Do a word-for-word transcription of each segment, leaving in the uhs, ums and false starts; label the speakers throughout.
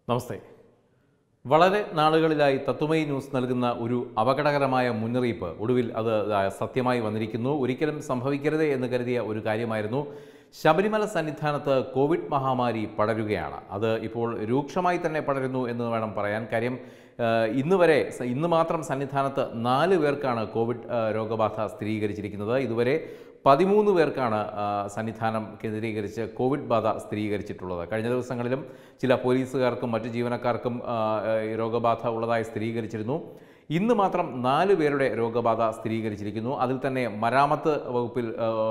Speaker 1: നമസ്തേ. വളരെ നാളുകളിലായി തത്വമയി ന്യൂസ് നൽകുന്ന ഒരു അപകടകരമായ മുന്നറിയിപ്പ് ഒടുവിൽ അത് സത്യമായി വന്നിരിക്കുന്നു. ഒരിക്കലും സംഭവിക്കരുതേ എന്ന് കരുതിയ ഒരു കാര്യമായിരുന്നു. ശബരിമല സന്നിധാനത്ത് കോവിഡ് മഹാമാരി പടരുകയാണ്. അത് ഇപ്പോൾ രൂക്ഷമായി തന്നെ പടരുന്നു എന്ന് വേണം പറയാൻ. കാര്യം ഇന്ന് വരെ ഇന്ന് മാത്രം സന്നിധാനത്ത് നാല് പേർക്കാണ് കോവിഡ് രോഗബാധ സ്ഥിരീകരിച്ചിരിക്കുന്നത്. ഇതുവരെ പതിമൂന്ന് പേർക്കാണ് സന്നിധാനം കേന്ദ്രീകരിച്ച് കോവിഡ് ബാധ സ്ഥിരീകരിച്ചിട്ടുള്ളത്. കഴിഞ്ഞ ദിവസങ്ങളിലും ചില പോലീസുകാർക്കും മറ്റു ജീവനക്കാർക്കും രോഗബാധ ഉള്ളതായി സ്ഥിരീകരിച്ചിരുന്നു. ഇന്ന് മാത്രം നാല് പേരുടെ രോഗബാധ സ്ഥിരീകരിച്ചിരിക്കുന്നു. അതിൽ തന്നെ മരാമത്ത് വകുപ്പിൽ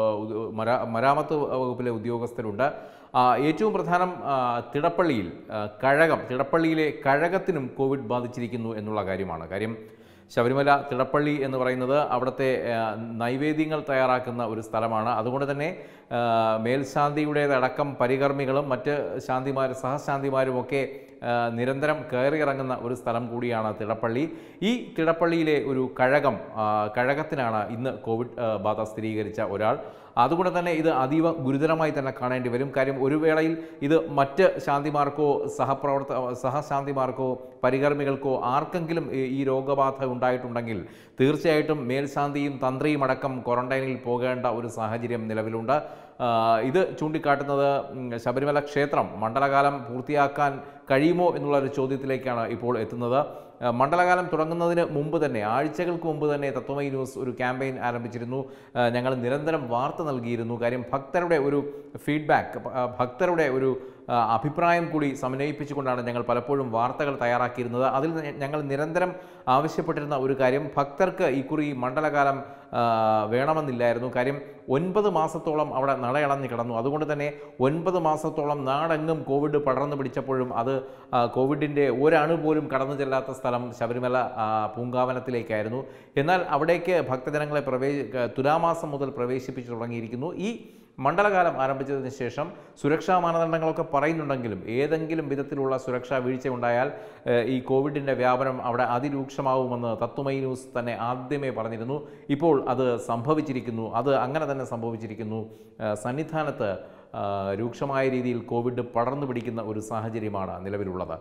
Speaker 1: മരാമത്ത് വകുപ്പിലെ ഉദ്യോഗസ്ഥരുണ്ട്. ഏറ്റവും പ്രധാനം തിടപ്പള്ളിയിൽ കഴകം തിടപ്പള്ളിയിലെ കഴകത്തിനും കോവിഡ് ബാധിച്ചിരിക്കുന്നു എന്നുള്ള കാര്യമാണ്. കാര്യം ശബരിമല തിടപ്പള്ളി എന്ന് പറയുന്നത് അവിടുത്തെ നൈവേദ്യങ്ങൾ തയ്യാറാക്കുന്ന ഒരു സ്ഥലമാണ്. അതുകൊണ്ട് തന്നെ മേൽശാന്തിയുടേതടക്കം പരികർമ്മികളും മറ്റ് ശാന്തിമാർ സഹശാന്തിമാരുമൊക്കെ നിരന്തരം കയറിയിറങ്ങുന്ന ഒരു സ്ഥലം കൂടിയാണ് തിടപ്പള്ളി. ഈ തിടപ്പള്ളിയിലെ ഒരു കഴകം കഴകത്തിനാണ് ഇന്ന് കോവിഡ് ബാധ സ്ഥിരീകരിച്ച ഒരാൾ. അതുകൊണ്ട് തന്നെ ഇത് അതീവ ഗുരുതരമായി തന്നെ കാണേണ്ടി വരും. കാര്യം ഒരു വേളയിൽ ഇത് മറ്റ് ശാന്തിമാർക്കോ സഹപ്രവർത്ത സഹശാന്തിമാർക്കോ പരികർമ്മികൾക്കോ ആർക്കെങ്കിലും ഈ രോഗബാധ ഉണ്ടായിട്ടുണ്ടെങ്കിൽ തീർച്ചയായിട്ടും മേൽശാന്തിയും തന്ത്രിയും അടക്കം ക്വാറന്റൈനിൽ പോകേണ്ട ഒരു സാഹചര്യം നിലവിലുണ്ട്. ഇത് ചൂണ്ടിക്കാട്ടുന്നത് ശബരിമല ക്ഷേത്രം മണ്ഡലകാലം പൂർത്തിയാക്കാൻ കഴിയുമോ എന്നുള്ള ഒരു ചോദ്യത്തിലേക്കാണ് ഇപ്പോൾ എത്തുന്നത്. മണ്ഡലകാലം തുടങ്ങുന്നതിന് മുമ്പ് തന്നെ ആഴ്ചകൾക്ക് മുമ്പ് തന്നെ തത്വമയി ന്യൂസ് ഒരു ക്യാമ്പയിൻ ആരംഭിച്ചിരുന്നു. ഞങ്ങൾ നിരന്തരം വാർത്ത നൽകിയിരുന്നു. കാര്യം ഭക്തരുടെ ഒരു ഫീഡ്ബാക്ക് ഭക്തരുടെ ഒരു അഭിപ്രായം കൂടി സമന്വയിപ്പിച്ചുകൊണ്ടാണ് ഞങ്ങൾ പലപ്പോഴും വാർത്തകൾ തയ്യാറാക്കിയിരുന്നത്. അതിൽ ഞങ്ങൾ നിരന്തരം ആവശ്യപ്പെട്ടിരുന്ന ഒരു കാര്യം ഭക്തർക്ക് ഇക്കുറി മണ്ഡലകാലം വേണമെന്നില്ലായിരുന്നു. കാര്യം ഒൻപത് മാസത്തോളം അവിടെ നടയടഞ്ഞ് കിടന്നു. അതുകൊണ്ട് തന്നെ ഒൻപത് മാസത്തോളം നാടെങ്ങും കോവിഡ് പടർന്നു പിടിച്ചപ്പോഴും അത് കോവിഡിൻ്റെ ഒരണു പോലും കടന്നു ചെല്ലാത്ത സ്ഥലം ശബരിമല പൂങ്കാവനത്തിലേക്കായിരുന്നു. എന്നാൽ അവിടേക്ക് ഭക്തജനങ്ങളെ പ്രവേ തുലാമാസം മുതൽ പ്രവേശിപ്പിച്ചു തുടങ്ങിയിരിക്കുന്നു. ഈ മണ്ഡലകാലം ആരംഭിച്ചതിന് ശേഷം സുരക്ഷാ മാനദണ്ഡങ്ങളൊക്കെ പറയുന്നുണ്ടെങ്കിലും ഏതെങ്കിലും വിധത്തിലുള്ള സുരക്ഷാ വീഴ്ച ഉണ്ടായാൽ ഈ കോവിഡിൻ്റെ വ്യാപനം അവിടെ അതിരൂക്ഷമാവുമെന്ന് തത്വമയി ന്യൂസ് തന്നെ ആദ്യമേ പറഞ്ഞിരുന്നു. ഇപ്പോൾ അത് സംഭവിച്ചിരിക്കുന്നു. അത് അങ്ങനെ തന്നെ സംഭവിച്ചിരിക്കുന്നു. സന്നിധാനത്ത് രൂക്ഷമായ രീതിയിൽ കോവിഡ് പടർന്നു പിടിക്കുന്ന ഒരു സാഹചര്യമാണ് നിലവിലുള്ളത്.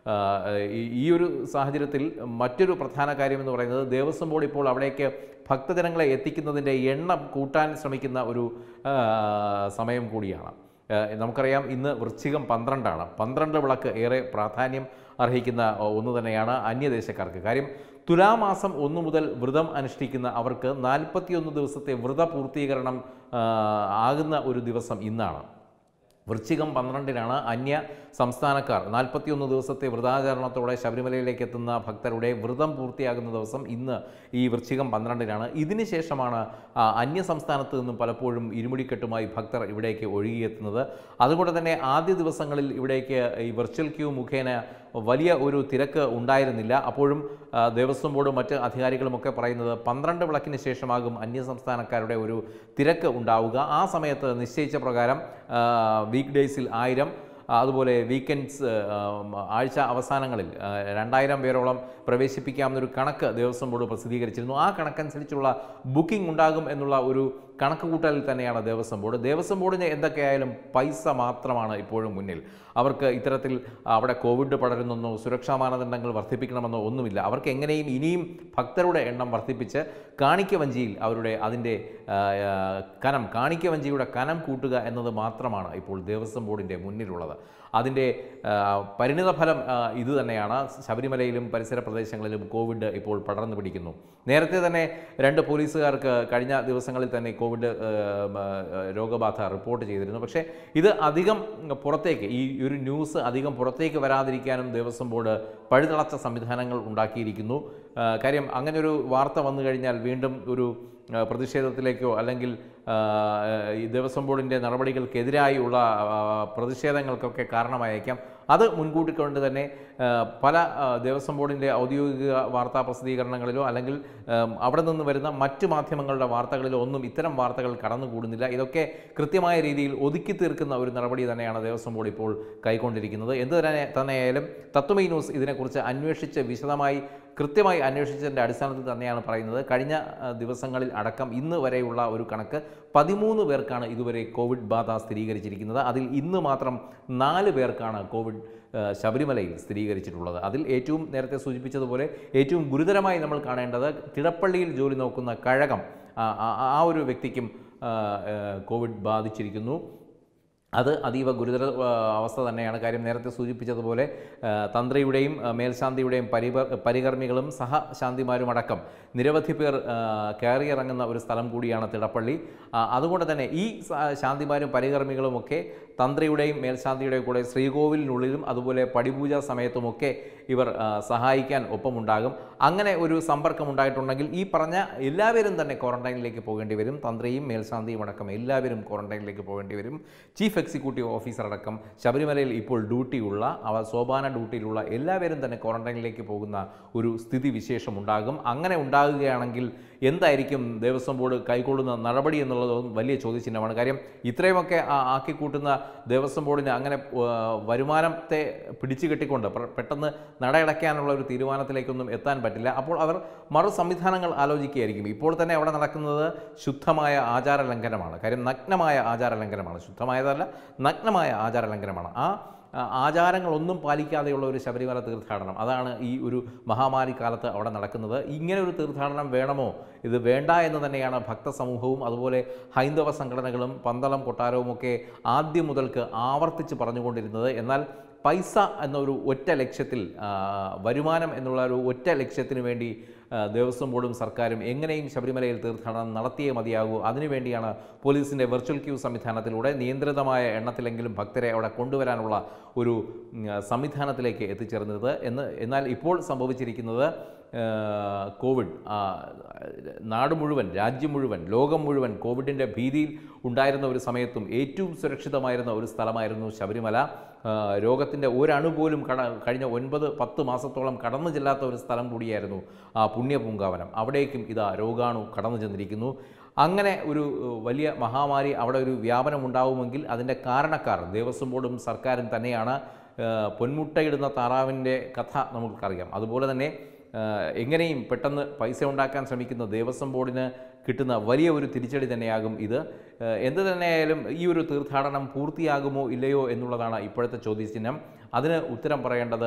Speaker 1: ഈ ഒരു സാഹചര്യത്തിൽ മറ്റൊരു പ്രധാന കാര്യമെന്ന് പറയുന്നത് ദേവസ്വം ബോർഡ് ഇപ്പോൾ അവിടേക്ക് ഭക്തജനങ്ങളെ എത്തിക്കുന്നതിൻ്റെ എണ്ണം കൂട്ടാൻ ശ്രമിക്കുന്ന ഒരു സമയം കൂടിയാണ്. നമുക്കറിയാം ഇന്ന് വൃശ്ചികം പന്ത്രണ്ടാണ്. പന്ത്രണ്ട് വിളക്ക് ഏറെ പ്രാധാന്യം അർഹിക്കുന്ന ഒന്ന് തന്നെയാണ് അന്യദേശക്കാർക്ക്. കാര്യം തുലാമാസം ഒന്നു മുതൽ വ്രതം അനുഷ്ഠിക്കുന്ന അവർക്ക് നാൽപ്പത്തിയൊന്ന് ദിവസത്തെ വ്രത പൂർത്തീകരണം ആകുന്ന ഒരു ദിവസം ഇന്നാണ്. വൃശ്ചികം പന്ത്രണ്ടിനാണ് അന്യ സംസ്ഥാനക്കാർ നാൽപ്പത്തിയൊന്ന് ദിവസത്തെ വ്രതാചരണത്തോടെ ശബരിമലയിലേക്ക് എത്തുന്ന ഭക്തരുടെ വ്രതം പൂർത്തിയാകുന്ന ദിവസം ഇന്ന് ഈ വൃശ്ചികം പന്ത്രണ്ടിനാണ്. ഇതിന് ശേഷമാണ് അന്യ സംസ്ഥാനത്ത് നിന്നും പലപ്പോഴും ഇരുമുടിക്കെട്ടുമായി ഭക്തർ ഇവിടേക്ക് ഒഴുകിയെത്തുന്നത്. അതുകൊണ്ട് തന്നെ ആദ്യ ദിവസങ്ങളിൽ ഇവിടേക്ക് ഈ വെർച്വൽ ക്യൂ മുഖേന വലിയ ഒരു തിരക്ക് ഉണ്ടായിരുന്നില്ല. അപ്പോഴും ദേവസ്വം ബോർഡ് മറ്റ് അധികാരികളുമൊക്കെ പറയുന്നത് പന്ത്രണ്ട് വിളക്കിന് ശേഷമാകും അന്യസംസ്ഥാനക്കാരുടെ ഒരു തിരക്ക് ഉണ്ടാവുക. ആ സമയത്ത് നിശ്ചയിച്ച പ്രകാരം വീക്ക് ഡേയ്സിൽ ആയിരം, അതുപോലെ വീക്കെൻഡ്സ് ആഴ്ച അവസാനങ്ങളിൽ രണ്ടായിരം പേരോളം പ്രവേശിപ്പിക്കാമെന്നൊരു കണക്ക് ദേവസ്വം ബോർഡ് പ്രസിദ്ധീകരിച്ചിരുന്നു. ആ കണക്കനുസരിച്ചുള്ള ബുക്കിംഗ് ഉണ്ടാകും എന്നുള്ള ഒരു കണക്ക് കൂട്ടലിൽ തന്നെയാണ് ദേവസ്വം ബോർഡ്. ദേവസ്വം ബോർഡിന് എന്തൊക്കെയായാലും പൈസ മാത്രമാണ് ഇപ്പോഴും മുന്നിൽ. അവർക്ക് ഇത്തരത്തിൽ അവിടെ കോവിഡ് പടരുന്നെന്നോ സുരക്ഷാ മാനദണ്ഡങ്ങൾ വർദ്ധിപ്പിക്കണമെന്നോ ഒന്നുമില്ല. അവർക്ക് എങ്ങനെയും ഇനിയും ഭക്തരുടെ എണ്ണം വർദ്ധിപ്പിച്ച് കാണിക്കവഞ്ചിയിൽ അവരുടെ അതിൻ്റെ കനം കാണിക്കവഞ്ചിയുടെ കനം കൂട്ടുക എന്നത് മാത്രമാണ് ഇപ്പോൾ ദേവസ്വം ബോർഡിൻ്റെ മുന്നിലുള്ളത്. അതിൻ്റെ പരിണിതഫലം ഇതുതന്നെയാണ്. ശബരിമലയിലും പരിസര പ്രദേശങ്ങളിലും കോവിഡ് ഇപ്പോൾ പടർന്നു പിടിക്കുന്നു. നേരത്തെ തന്നെ രണ്ട് പോലീസുകാർക്ക് കഴിഞ്ഞ ദിവസങ്ങളിൽ തന്നെ കോവിഡ് രോഗബാധ റിപ്പോർട്ട് ചെയ്തിരുന്നു. പക്ഷേ ഇത് അധികം പുറത്തേക്ക് ഈ ഒരു ന്യൂസ് അധികം പുറത്തേക്ക് വരാതിരിക്കാനും ദേവസ്വം ബോർഡ് പഴുതടച്ച സംവിധാനങ്ങൾ ഉണ്ടാക്കിയിരിക്കുന്നു. കാര്യം അങ്ങനൊരു വാർത്ത വന്നു കഴിഞ്ഞാൽ വീണ്ടും ഒരു പ്രതിഷേധത്തിലേക്കോ അല്ലെങ്കിൽ ഈ ദേവസ്വം ബോർഡിൻ്റെ നടപടികൾക്കെതിരായുള്ള പ്രതിഷേധങ്ങൾക്കൊക്കെ കാരണമായേക്കാം. അത് മുൻകൂട്ടി കൊണ്ട് തന്നെ പല ദേവസ്വം ബോർഡിൻ്റെ ഔദ്യോഗിക വാർത്താ പ്രസിദ്ധീകരണങ്ങളിലോ അല്ലെങ്കിൽ അവിടെ നിന്ന് വരുന്ന മറ്റ് മാധ്യമങ്ങളുടെ വാർത്തകളിലോ ഒന്നും ഇത്തരം വാർത്തകൾ കടന്നുകൂടുന്നില്ല. ഇതൊക്കെ കൃത്യമായ രീതിയിൽ ഒതുക്കി തീർക്കുന്ന ഒരു നടപടി തന്നെയാണ് ദേവസ്വം ബോർഡ് ഇപ്പോൾ കൈക്കൊണ്ടിരിക്കുന്നത്. എന്ത് തന്നെ തന്നെയായാലും തത്വമയി ന്യൂസ് ഇതിനെക്കുറിച്ച് അന്വേഷിച്ച് വിശദമായി കൃത്യമായി അന്വേഷിച്ചതിൻ്റെ അടിസ്ഥാനത്തിൽ തന്നെയാണ് പറയുന്നത്. കഴിഞ്ഞ ദിവസങ്ങളിൽ അടക്കം ഇന്ന് വരെയുള്ള ഒരു കണക്ക് പതിമൂന്ന് പേർക്കാണ് ഇതുവരെ കോവിഡ് ബാധ സ്ഥിരീകരിച്ചിരിക്കുന്നത്. അതിൽ ഇന്ന് മാത്രം നാല് പേർക്കാണ് കോവിഡ് ശബരിമലയിൽ സ്ഥിരീകരിച്ചിട്ടുള്ളത്. അതിൽ ഏറ്റവും നേരത്തെ സൂചിപ്പിച്ചതുപോലെ ഏറ്റവും ഗുരുതരമായി നമ്മൾ കാണേണ്ടത് തിടപ്പള്ളിയിൽ ജോലി നോക്കുന്ന കഴകം, ആ ഒരു വ്യക്തിക്കും കോവിഡ് ബാധിച്ചിരിക്കുന്നു. അത് അതീവ ഗുരുതര അവസ്ഥ തന്നെയാണ്. കാര്യം നേരത്തെ സൂചിപ്പിച്ചതുപോലെ തന്ത്രിയുടെയും മേൽശാന്തിയുടെയും പരിപ പരികർമ്മികളും സഹശാന്തിമാരുമടക്കം നിരവധി പേർ കയറിയിറങ്ങുന്ന ഒരു സ്ഥലം കൂടിയാണ് തിടപ്പള്ളി. അതുകൊണ്ട് തന്നെ ഈ ശാന്തിമാരും പരികർമ്മികളുമൊക്കെ തന്ത്രിയുടെയും മേൽശാന്തിയുടെയും കൂടെ ശ്രീകോവിലിനുള്ളിലും അതുപോലെ പടിപൂജ സമയത്തുമൊക്കെ ഇവർ സഹായിക്കാൻ ഒപ്പമുണ്ടാകും. അങ്ങനെ ഒരു സമ്പർക്കം ഉണ്ടായിട്ടുണ്ടെങ്കിൽ ഈ പറഞ്ഞ എല്ലാവരും തന്നെ ക്വാറന്റൈനിലേക്ക് പോകേണ്ടി വരും. തന്ത്രിയും മേൽശാന്തിയും അടക്കം എല്ലാവരും ക്വാറന്റൈനിലേക്ക് പോകേണ്ടി വരും. ചീഫ് എക്സിക്യൂട്ടീവ് ഓഫീസർ അടക്കം ശബരിമലയിൽ ഇപ്പോൾ ഡ്യൂട്ടിയുള്ള അവ സോപാന ഡ്യൂട്ടിയിലുള്ള എല്ലാവരും തന്നെ ക്വാറന്റൈനിലേക്ക് പോകുന്ന ഒരു സ്ഥിതി വിശേഷം ഉണ്ടാകും. അങ്ങനെ ഉണ്ടാകുകയാണെങ്കിൽ എന്തായിരിക്കും ദേവസ്വം ബോർഡ് കൈക്കൊള്ളുന്ന നടപടി എന്നുള്ളതും വലിയ ചോദ്യചിഹ്നമാണ്. കാര്യം ഇത്രയുമൊക്കെ ആക്കിക്കൂട്ടുന്ന ദേവസ്വം ബോർഡിന് അങ്ങനെ വരുമാനത്തെ പിടിച്ചു കെട്ടിക്കൊണ്ട് പെട്ടെന്ന് നടയടയ്ക്കാനുള്ള ഒരു തീരുമാനത്തിലേക്കൊന്നും എത്താൻ പറ്റില്ല. അപ്പോൾ അവർ മറു സംവിധാനങ്ങൾ ആലോചിക്കുകയായിരിക്കും. ഇപ്പോൾ തന്നെ അവിടെ നടക്കുന്നത് ശുദ്ധമായ ആചാര ലംഘനമാണ്. കാര്യം നഗ്നമായ ആചാര ലംഘനമാണ്, ശുദ്ധമായതല്ല, നഗ്നമായ ആചാര ലംഘനമാണ്. ആ ആചാരങ്ങളൊന്നും പാലിക്കാതെയുള്ള ഒരു ശബരിമല തീർത്ഥാടനം, അതാണ് ഈ ഒരു മഹാമാരി കാലത്ത് അവിടെ നടക്കുന്നത്. ഇങ്ങനെ ഒരു തീർത്ഥാടനം വേണമോ, ഇത് വേണ്ട എന്ന് തന്നെയാണ് ഭക്തസമൂഹവും അതുപോലെ ഹൈന്ദവ സംഘടനകളും പന്തളം കൊട്ടാരവുമൊക്കെ ആദ്യം മുതൽക്ക് ആവർത്തിച്ച് പറഞ്ഞുകൊണ്ടിരുന്നത്. എന്നാൽ പൈസ എന്നൊരു ഒറ്റ ലക്ഷ്യത്തിൽ, വരുമാനം എന്നുള്ള ഒരു ഒറ്റ ലക്ഷ്യത്തിന് വേണ്ടി ദേവസ്വം ബോർഡും സർക്കാരും എങ്ങനെയും ശബരിമലയിൽ തീർത്ഥാടനം നടത്തിയേ മതിയാകൂ. അതിനുവേണ്ടിയാണ് പോലീസിൻ്റെ വെർച്വൽ ക്യൂ സംവിധാനത്തിലൂടെ നിയന്ത്രിതമായ എണ്ണത്തിലെങ്കിലും ഭക്തരെ അവിടെ കൊണ്ടുവരാനുള്ള ഒരു സംവിധാനത്തിലേക്ക് എത്തിച്ചേർന്നത് എന്ന്. എന്നാൽ ഇപ്പോൾ സംഭവിച്ചിരിക്കുന്നത് കോവിഡ് നാട് മുഴുവൻ, രാജ്യം മുഴുവൻ, ലോകം മുഴുവൻ കോവിഡിൻ്റെ ഭീതിയിൽ ഉണ്ടായിരുന്ന ഒരു സമയത്തും ഏറ്റവും സുരക്ഷിതമായിരുന്ന ഒരു സ്ഥലമായിരുന്നു ശബരിമല. രോഗത്തിൻ്റെ ഒരണു പോലും കട കഴിഞ്ഞ ഒൻപത് പത്ത് മാസത്തോളം കടന്നു ചെല്ലാത്ത ഒരു സ്ഥലം കൂടിയായിരുന്നു ആ പുണ്യപൂങ്കാവനം. അവിടേക്കും ഇതാ രോഗാണു കടന്നു ചെന്നിരിക്കുന്നു. അങ്ങനെ ഒരു വലിയ മഹാമാരി അവിടെ ഒരു വ്യാപനം ഉണ്ടാവുമെങ്കിൽ അതിൻ്റെ കാരണക്കാർ ദേവസ്വം ബോർഡും സർക്കാരും തന്നെയാണ്. പൊന്മുട്ടയിടുന്ന താറാവിൻ്റെ കഥ നമുക്കറിയാം. അതുപോലെ തന്നെ എങ്ങനെയും പെട്ടെന്ന് പൈസ ഉണ്ടാക്കാൻ ശ്രമിക്കുന്ന ദേവസ്വം ബോർഡിന് കിട്ടുന്ന വലിയ ഒരു തിരിച്ചടി തന്നെയാകും ഇത്. എന്ത് തന്നെയായാലും ഈ ഒരു തീർത്ഥാടനം പൂർത്തിയാകുമോ ഇല്ലയോ എന്നുള്ളതാണ് ഇപ്പോഴത്തെ ചോദ്യചിഹ്നം. അതിന് ഉത്തരം പറയേണ്ടത്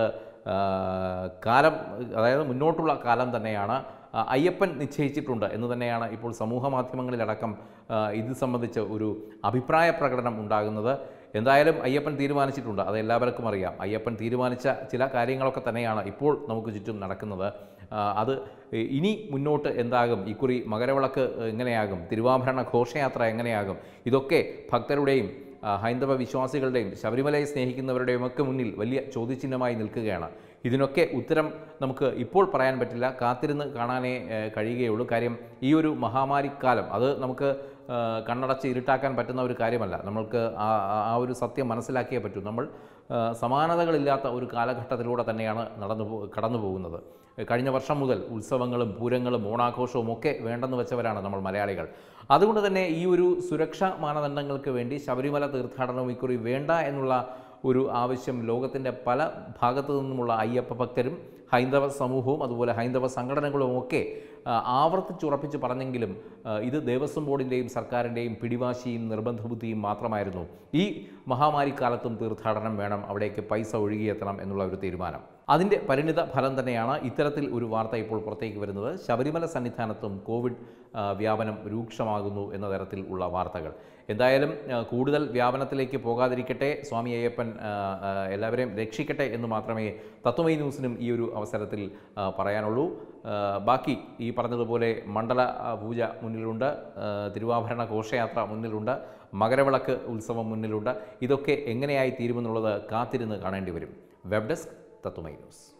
Speaker 1: കാലം, അതായത് മുന്നോട്ടുള്ള കാലം തന്നെയാണ്. അയ്യപ്പൻ നിശ്ചയിച്ചിട്ടുണ്ട് എന്ന് തന്നെയാണ് ഇപ്പോൾ സമൂഹ മാധ്യമങ്ങളിലടക്കം ഇത് സംബന്ധിച്ച് ഒരു അഭിപ്രായ പ്രകടനം ഉണ്ടാകുന്നത്. എന്തായാലും അയ്യപ്പൻ തീരുമാനിച്ചിട്ടുണ്ട്, അത് എല്ലാവർക്കും അറിയാം. അയ്യപ്പൻ തീരുമാനിച്ച ചില കാര്യങ്ങളൊക്കെ തന്നെയാണ് ഇപ്പോൾ നമുക്ക് ചുറ്റും നടക്കുന്നത്. അത് ഇനി മുന്നോട്ട് എന്താകും, ഇക്കുറി മകരവിളക്ക് എങ്ങനെയാകും, തിരുവാഭരണ ഘോഷയാത്ര എങ്ങനെയാകും, ഇതൊക്കെ ഭക്തരുടെയും ഹൈന്ദവ വിശ്വാസികളുടെയും ശബരിമലയെ സ്നേഹിക്കുന്നവരുടെയും ഒക്കെ മുന്നിൽ വലിയ ചോദ്യചിഹ്നമായി നിൽക്കുകയാണ്. ഇതിനൊക്കെ ഉത്തരം നമുക്ക് ഇപ്പോൾ പറയാൻ പറ്റില്ല, കാത്തിരുന്ന് കാണാനേ കഴിയുകയുള്ളൂ. കാര്യം ഈ ഒരു മഹാമാരിക്കാലം അത് നമുക്ക് കണ്ണടച്ച് ഇരുട്ടാക്കാൻ പറ്റുന്ന ഒരു കാര്യമല്ല. നമ്മൾക്ക് ആ ആ ഒരു സത്യം മനസ്സിലാക്കിയേ പറ്റൂ. നമ്മൾ സമാനതകളില്ലാത്ത ഒരു കാലഘട്ടത്തിലൂടെ തന്നെയാണ് നടന്നു പോ കടന്നു പോകുന്നത്. കഴിഞ്ഞ വർഷം മുതൽ ഉത്സവങ്ങളും പൂരങ്ങളും ഓണാഘോഷവും ഒക്കെ വേണ്ടെന്ന് വെച്ചവരാണ് നമ്മൾ മലയാളികൾ. അതുകൊണ്ട് തന്നെ ഈ ഒരു സുരക്ഷാ മാനദണ്ഡങ്ങൾക്ക് വേണ്ടി ശബരിമല തീർത്ഥാടനം ഇക്കുറി വേണ്ട എന്നുള്ള ഒരു ആവശ്യം ലോകത്തിൻ്റെ പല ഭാഗത്തു നിന്നുമുള്ള അയ്യപ്പ ഭക്തരും ഹൈന്ദവ സമൂഹവും അതുപോലെ ഹൈന്ദവ സംഘടനകളും ഒക്കെ ആവർത്തിച്ചുറപ്പിച്ച് പറഞ്ഞെങ്കിലും ഇത് ദേവസ്വം ബോർഡിൻ്റെയും സർക്കാരിൻ്റെയും പിടിവാശിയും നിർബന്ധബുദ്ധിയും മാത്രമായിരുന്നു. ഈ മഹാമാരിക്കാലത്തും തീർത്ഥാടനം വേണം, അവിടേക്ക് പൈസ ഒഴുകിയെത്തണം എന്നുള്ള ഒരു തീരുമാനം. അതിൻ്റെ പരിണിത ഫലം തന്നെയാണ് ഇത്തരത്തിൽ ഒരു വാർത്ത ഇപ്പോൾ പുറത്തേക്ക് വരുന്നത്. ശബരിമല സന്നിധാനത്തും കോവിഡ് വ്യാപനം രൂക്ഷമാകുന്നു എന്ന തരത്തിൽ ഉള്ള വാർത്തകൾ. എന്തായാലും കൂടുതൽ വ്യാപനത്തിലേക്ക് പോകാതിരിക്കട്ടെ, സ്വാമി അയ്യപ്പൻ എല്ലാവരെയും രക്ഷിക്കട്ടെ എന്ന് മാത്രമേ തത്വമൈ ന്യൂസിനും ഈ ഒരു അവസരത്തിൽ പറയാനുള്ളൂ. ബാക്കി ഈ പറഞ്ഞതുപോലെ മണ്ഡല പൂജ മുന്നിലുണ്ട്, തിരുവാഭരണ ഘോഷയാത്ര മുന്നിലുണ്ട്, മകരവിളക്ക് ഉത്സവം മുന്നിലുണ്ട്. ഇതൊക്കെ എങ്ങനെയായി തീരുമെന്നുള്ളത് കാത്തിരുന്ന് കാണേണ്ടി വരും. Web desk Tatwamayi news.